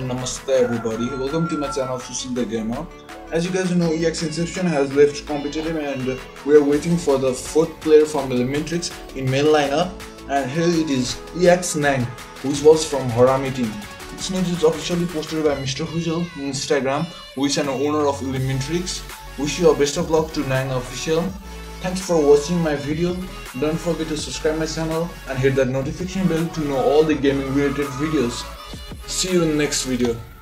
and namaste everybody. Welcome to my channel Sushil the Gamer. As you guys know, EX Inception has left competitive and we are waiting for the fourth player from Elementrix in main lineup. And here it is, EX Nang, which was from Harami team. This news is officially posted by Mr. Huzel on Instagram, who is an owner of Elementrix. Wish you a best of luck to Nang official. Thanks for watching my video. Don't forget to subscribe my channel and hit that notification bell to know all the gaming related videos. See you in the next video.